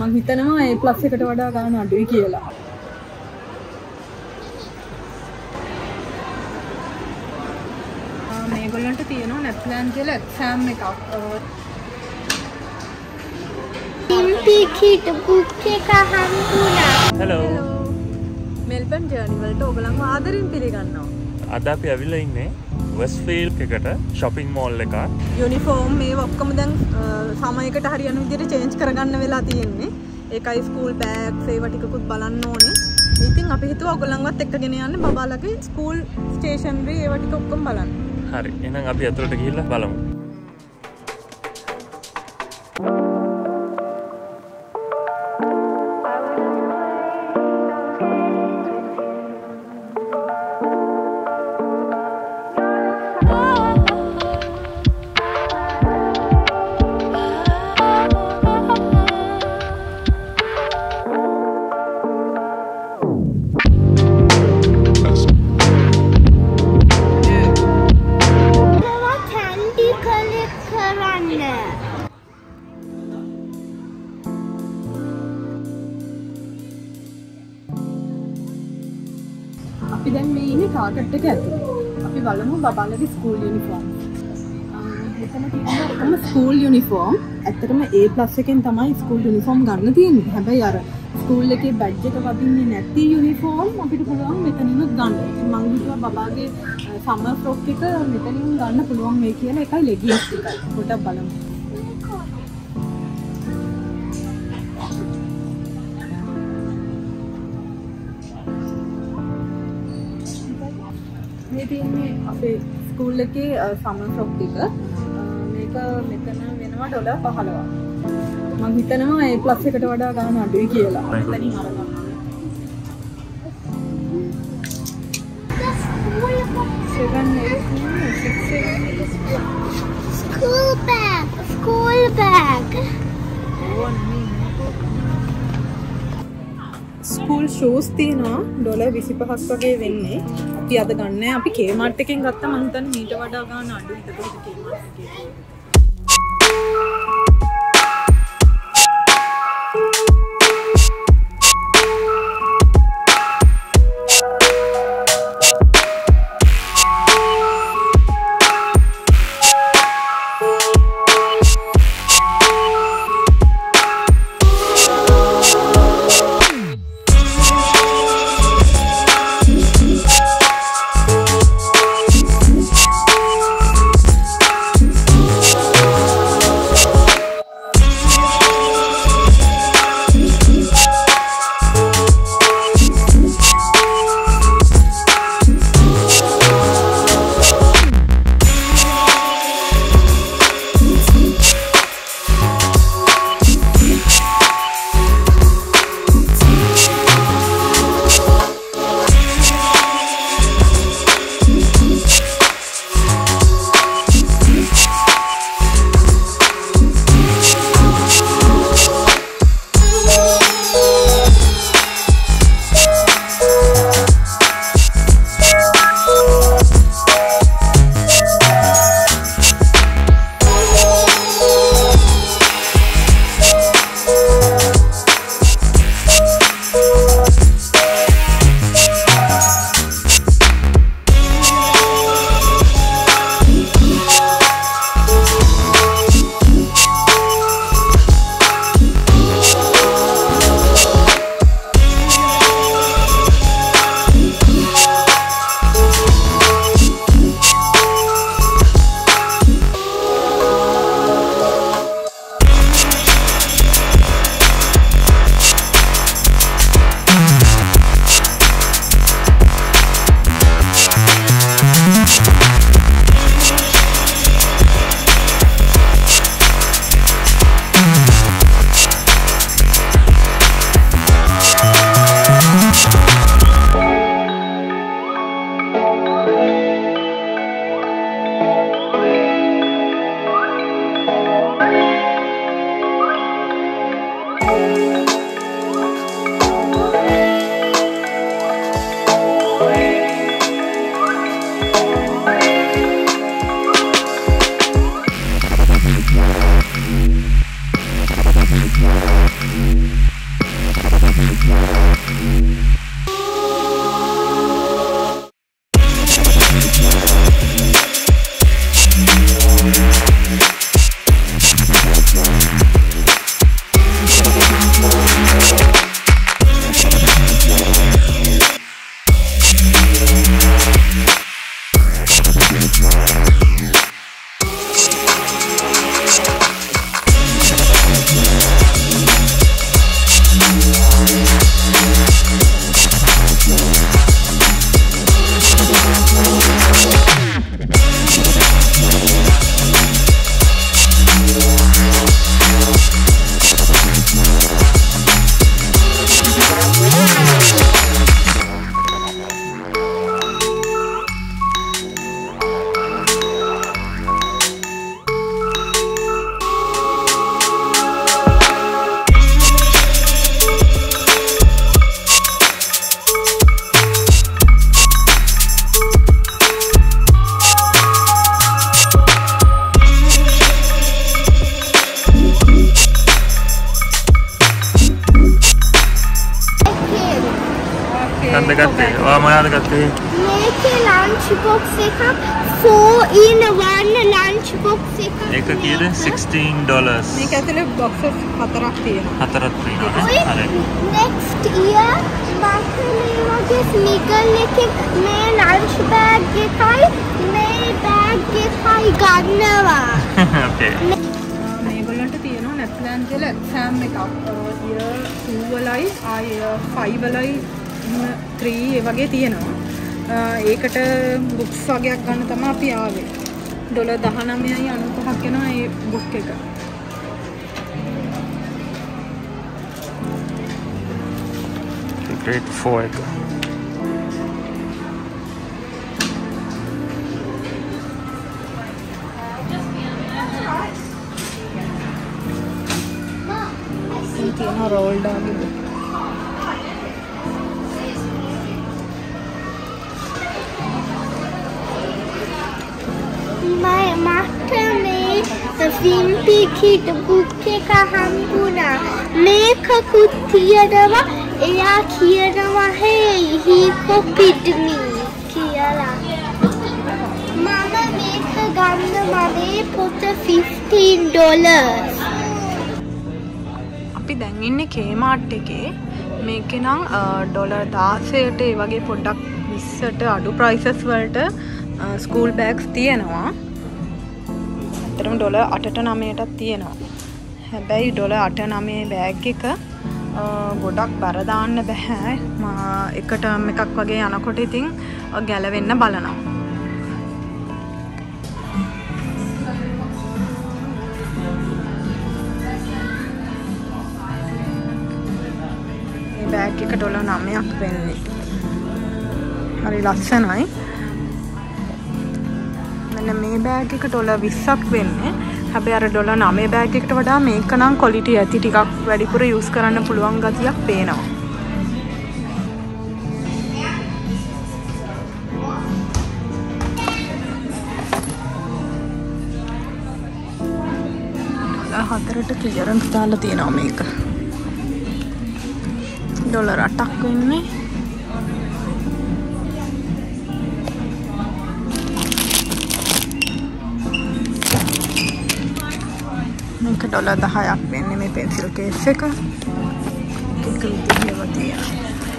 මම හිතනවා A+ එකට වඩා ගන්න අඩුයි කියලා. මේගොල්ලන්ට තියෙනවා නැත්නම් කියලා එක්සෑම් එකක්. ටිකට් බුක් එක හම්බුණා. Hello. මෙල්බන් ජර්නි වලට ඔයගලන්ව ආදරෙන් පිළිගන්නවා. අද අපි ඇවිල්ලා ඉන්නේ වෙස්ට්ෆීල්ඩ් එකට shopping mall එක. යුනිෆෝම් මේ ඔක්කොම දැන් සමයකට හරියන විදිහට චේන්ජ් කරගන්න වෙලා තියෙන්නේ. ඒකයි ස්කූල් බෑග්ස් ඒවා ටිකකුත් බලන්න ඕනේ. ඉතින් අපි හිතුවා ඔයගලන්වත් එක්කගෙන යන්න බබාලගේ ස්කූල් ස්ටේෂනරි ඒවා ටික ඔක්කොම බලන්න. හරි. එහෙනම් අපි අතුලට ගිහිල්ලා බලමු. අපි දැන් මේ ඉන්නේ ටාගට් එක ඇතුලේ. අපි බලමු බබාලගේ ස්කූල් යුනිෆෝම්. මෙතන තියෙනවා ඔක්කොම ස්කූල් යුනිෆෝම්. ඇත්තටම A+ එකෙන් තමයි ස්කූල් යුනිෆෝම් ගන්න තියෙන්නේ. හැබැයි අර ස්කූල් එකේ බැජ් එක වදින්නේ නැති යුනිෆෝම් අපිට පුළුවන් මෙතනිනුත් ගන්න. ඉතින් මම හිතුවා බබාගේ සමර් ෆ්‍රොක් එක මෙතනින් ගන්න පුළුවන් මේ කියලා. එකයි ලෙගින්ස් එකයි. පොඩ්ඩක් බලමු. මේ තියෙන්නේ අපේ ස්කූල් එකේ සමර් ෆ්‍රොක් එක. මේක මෙතන වෙනවා $15. මම හිතනවා A+ එකට වඩා ගන්න අඩුයි කියලා. මෙතනින් අරගන්න. School bag. ස්කූල් ෂූස් තියෙනවා $25ක් වගේ වෙන්නේ. අපි අද ගන්න අපි Kmart එකෙන් ගත්තා මම හිතන්නේ මීට වඩා ගන්න අඩුයි. ඒක Kmart එකේ. කන්ද ගත්තේ? ඔයා මොනවද ගත්තේ? මේකේ ලන්ච් බොක්ස් එකක් 4-in-1 ලන්ච් බොක්ස් එකක්. ඒක කීයද? $16. මේක ඇතුලේ බොක්සස් 4ක් තියෙනවා. 4ක් තියෙනවා. හරි. next year මට මේ වගේ ස්නිකල් එකේ මේ ලන්ච් බෑග් එකයි මේ බෑග් එකයි ගන්නවා. Okay. මේගොල්ලන්ට තියෙනවා නැත්නම් කියලා එක්සෑම් එකක්. year 2 වලයි year 5 වලයි 3 ඒ වගේ තියෙනවා. ඒකට බුක්ස් වගේක් ගන්න තමයි අපි ආවේ. $19.95ක් වෙනවා මේ බුක් එක. Grade 4 එක. තියෙනවා rolled ආගේ book. මට මේ ෆිම්පිකිට බුක් එක හම්බුණා. මේකකුත් තියෙනවා. එයා කියනවා hey he copied me කියලා. මම මේක ගන්න මගේ පොත $15. අපි දැන් ඉන්නේ Kmart එකේ. මේකේ නම් $16ට ඒ වගේ පොඩ්ඩක් 20ට අඩු prices වලට ස්කූල් බෑග්ස් තියෙනවා. ඇත්තටම $8ට 9ටත් තියෙනවා. හැබැයි $8-9 බෑග් එක ගොඩක් බර දාන්න බෑ. එක ටර්ම් එකක් වගේ යනකොට ඉතින් ගැලවෙන්න බලනවා. මේ බෑග් එක $9ක් වෙන්නේ. හරි ලස්සනයි. මෙන්න මේ බෑග් එක $20ක් වෙන්නේ. හැබැයි අර $9 බෑග් එකට වඩා මේක නම් ක්වොලිටි ඇති ටිකක් වැඩිපුර යූස් කරන්න පුළුවන් ගතියක් පේනවා. $4ට ක්ලියරන්ස් දාලා තියෙනවා මේක. $8ක් වෙන්නේ. මේක $10ක් වෙන්නේ මේ පෙන්සිල් කේස් එක. ඒක විදිහම තියෙනවා.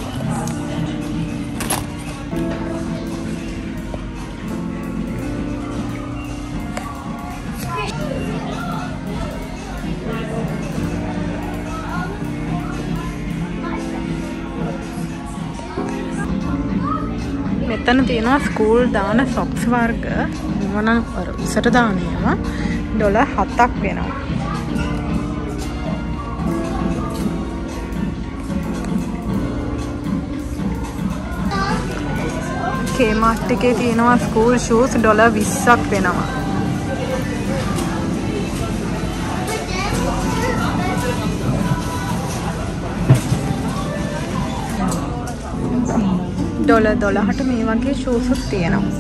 මෙතන තියෙනවා ස්කූල් දාන සොක්ස් වර්ග. මොනවා අර ඉස්සට දාන ඒවා $7ක් වෙනවා. Kmart එකේ තියෙනවා ස්කූල් ෂූස් $20ක් වෙනවා. $12ට මේ වගේ ෂූස් තියෙනවා.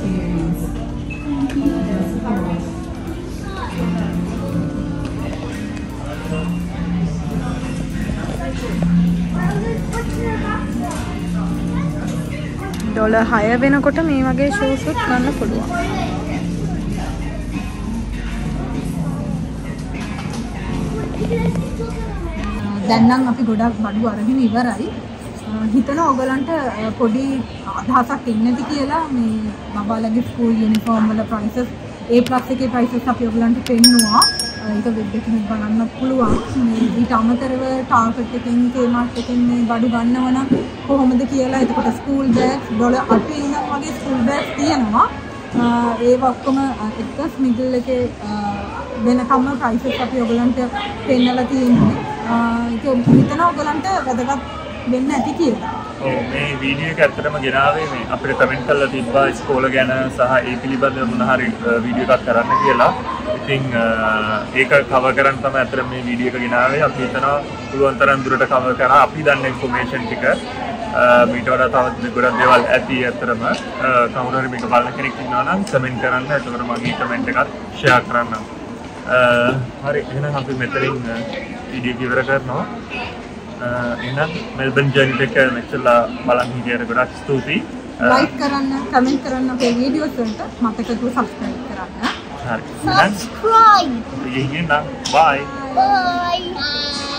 $6 වෙනකොට මේ වගේ ෂූස් ගන්න පුළුවන්. දැන් නම් අපි ගොඩක් බඩු අරගෙන ඉවරයි. හිතනවා ඔයගලන්ට පොඩි අදහසක් එන්නේ නැති කියලා මේ බබාලගේ ස්කූල් යුනිෆෝම් වල prices A+ එකේ prices අපි ඔයගලන්ට පෙන්නුවා. ඒක වෙබ් එකකින් බලන්න පුළුවන්. මේ ඊට අමතරව ටාර්ගට් එකෙන් Kmart එකෙන් මේ බඩු ගන්නව නම් කොහොමද කියලා. එතකොට ස්කූල් බෑග්ස් $8 ඉඳන් වගේ ස්කූල් බෑග්ස් තියෙනවා. ඒව ඔක්කොම එක මිඩල් එකේ වෙනකම්ම prices අපි ඔයගලන්ට පෙන්නලා තියෙන්නේ. ඒක හිතනවා ඔයගලන්ට වැදගත් වෙන්න ඇති කියලා. ඔව් මේ වීඩියෝ එක ඇත්තටම ගෙනාවේ මේ අපිට කමෙන්ට් කරලා තිබ්බා ඉස්කෝල ගැන සහ ඒ පිළිබඳව මොන හරි වීඩියෝ එකක් කරන්න කියලා. ඉතින් ඒක කවර් කරන්න තමයි ඇත්තටම මේ වීඩියෝ එක ගෙනාවේ. අපි හිතනවා පුළුවන් තරම් දුරට කවර් කරා අපි දන්න ඉන්ෆර්මේෂන් ටික මීට වඩා තවත් ගොඩක් දේවල් ඇති ඇත්තටම. කවුරු හරි මේක බලන කෙනෙක් ඉන්නවා නම් කමෙන්ට් කරන්න. එතකොට මගේ කමෙන්ට් එකත් ෂෙයා කරන්න. හරි එහෙනම් අපි මෙතනින් වීඩියෝ එක ඉවර කරනවා. එහෙනම් මෙල්බන් ජර්නි එක මෙච්චරලා බලන් හිටියට ගොඩක් ස්තුතියි. ලයික් කරන්න, කමෙන්ට් කරන්න අපේ වීඩියෝස් වලට මතකව සබ්ස්ක්‍රයිබ් කරන්න. හරි. Subscribe. එහෙනම් බයි. Bye.